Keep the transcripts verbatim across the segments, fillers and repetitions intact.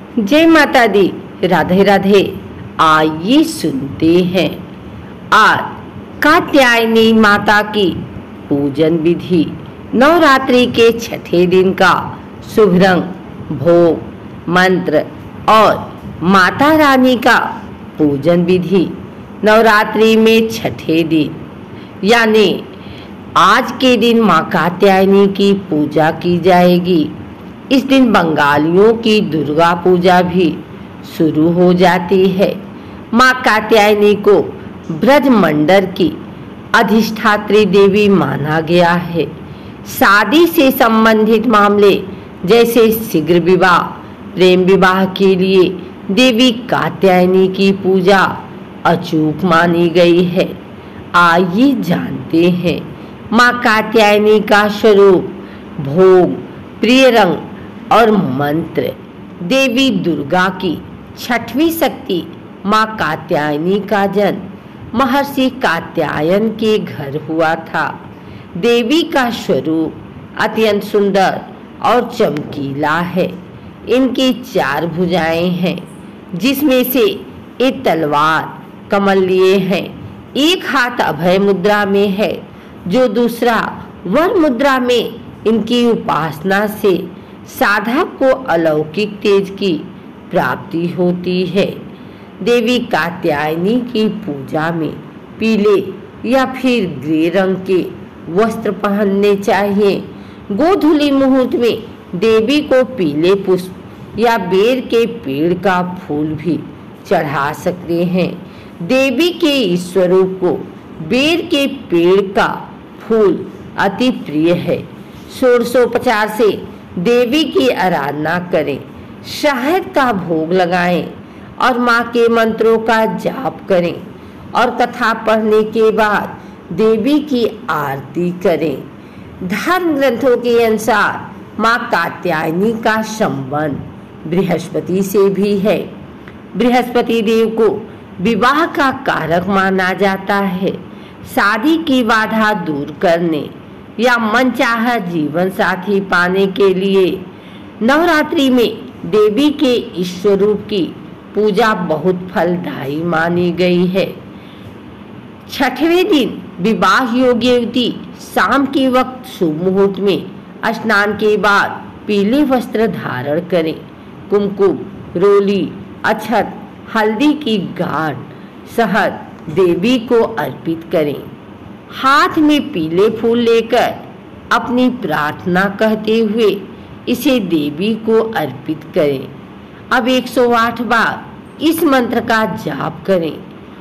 जय माता दी, राधे राधे। आइए सुनते हैं आज कात्यायनी माता की पूजन विधि। नवरात्रि के छठे दिन का शुभ रंग, भोग, मंत्र और माता रानी का पूजन विधि। नवरात्रि में छठे दिन यानी आज के दिन माँ कात्यायनी की पूजा की जाएगी। इस दिन बंगालियों की दुर्गा पूजा भी शुरू हो जाती है। माँ कात्यायनी को ब्रजमंडल की अधिष्ठात्री देवी माना गया है। शादी से संबंधित मामले जैसे शीघ्र विवाह, प्रेम विवाह के लिए देवी कात्यायनी की पूजा अचूक मानी गई है। आइए जानते हैं माँ कात्यायनी का स्वरूप, भोग, प्रिय रंग और मंत्र। देवी दुर्गा की छठवीं शक्ति माँ कात्यायनी का जन्म महर्षि कात्यायन के घर हुआ था। देवी का स्वरूप अत्यंत सुंदर और चमकीला है। इनकी चार भुजाएं हैं, जिसमें से एक तलवार कमल लिए है, एक हाथ अभय मुद्रा में है, जो दूसरा वर मुद्रा में। इनकी उपासना से साधक को अलौकिक तेज की प्राप्ति होती है। देवी कात्यायनी की पूजा में पीले या फिर ग्रे रंग के वस्त्र पहनने चाहिए। गोधूली मुहूर्त में देवी को पीले पुष्प या बेर के पेड़ का फूल भी चढ़ा सकते हैं। देवी के इस स्वरूप को बेर के पेड़ का फूल अति प्रिय है। षोडशोपचार से देवी की आराधना करें, शहद का भोग लगाएं और माँ के मंत्रों का जाप करें और कथा पढ़ने के बाद देवी की आरती करें। धर्म ग्रंथों के अनुसार माँ कात्यायनी का संबंध बृहस्पति से भी है। बृहस्पति देव को विवाह का कारक माना जाता है। शादी की बाधा दूर करने या मनचाहा जीवन साथी पाने के लिए नवरात्रि में देवी के इस स्वरूप की पूजा बहुत फलदायी मानी गई है। छठवें दिन विवाह योग्य युवती शाम के वक्त शुभ मुहूर्त में स्नान के बाद पीले वस्त्र धारण करें। कुमकुम, रोली, अक्षत, हल्दी की गांठ, शहद देवी को अर्पित करें। हाथ में पीले फूल लेकर अपनी प्रार्थना कहते हुए इसे देवी को अर्पित करें। अब एक सौ आठ बार इस मंत्र का जाप करें।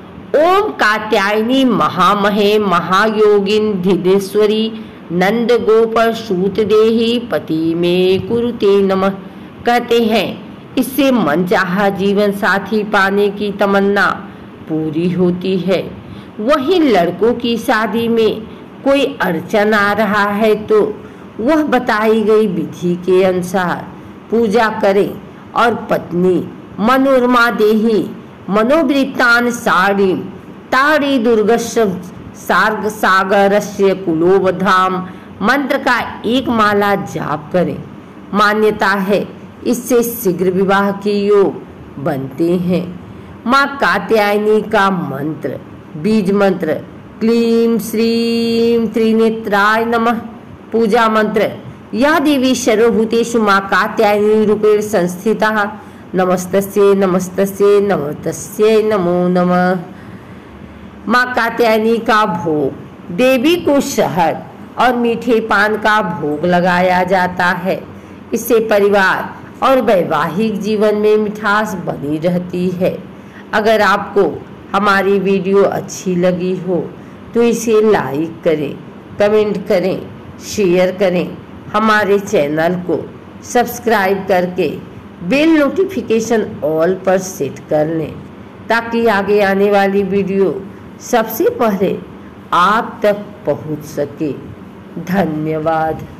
ओम कात्यायनी महामहे महायोगिन धिदेश्वरी नंद गोपर सूत देही पति में कुरुते नमः कहते हैं। इससे मनचाहा जीवन साथी पाने की तमन्ना पूरी होती है। वहीं लड़कों की शादी में कोई अड़चन आ रहा है तो वह बताई गई विधि के अनुसार पूजा करें और पत्नी मनोरमा देही मनोवृत्तान साड़ी ताड़ी दुर्गस्य सार्ग सागरस्य कुलोवधाम मंत्र का एक माला जाप करें। मान्यता है इससे शीघ्र विवाह के योग बनते हैं। माँ कात्यायनी का मंत्र, बीज मंत्र क्लीं श्रीं त्रिनेत्राय नमः। पूजा मंत्र, या देवी सर्वभूतेषु माँ कात्यायनी रूपेण संस्थिता नमस्तस्यै नमस्तस्यै नमस्तस्यै नमो नमः। माँ कात्यायनी का भोग, देवी को शहद और मीठे पान का भोग लगाया जाता है। इससे परिवार और वैवाहिक जीवन में मिठास बनी रहती है। अगर आपको हमारी वीडियो अच्छी लगी हो तो इसे लाइक करें, कमेंट करें, शेयर करें। हमारे चैनल को सब्सक्राइब करके बेल नोटिफिकेशन ऑल पर सेट कर लें, ताकि आगे आने वाली वीडियो सबसे पहले आप तक पहुंच सके। धन्यवाद।